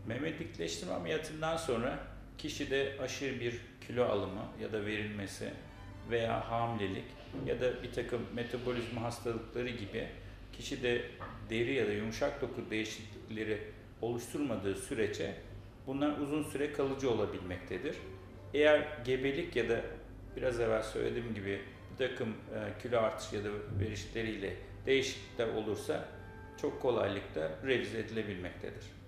Meme dikleştirme ameliyatından sonra kişide aşırı bir kilo alımı ya da verilmesi veya hamilelik ya da bir takım metabolizma hastalıkları gibi kişide deri ya da yumuşak doku değişiklikleri oluşturmadığı sürece bunlar uzun süre kalıcı olabilmektedir. Eğer gebelik ya da biraz evvel söylediğim gibi bir takım kilo artışı ya da verişleriyle değişiklikler olursa çok kolaylıkla revize edilebilmektedir.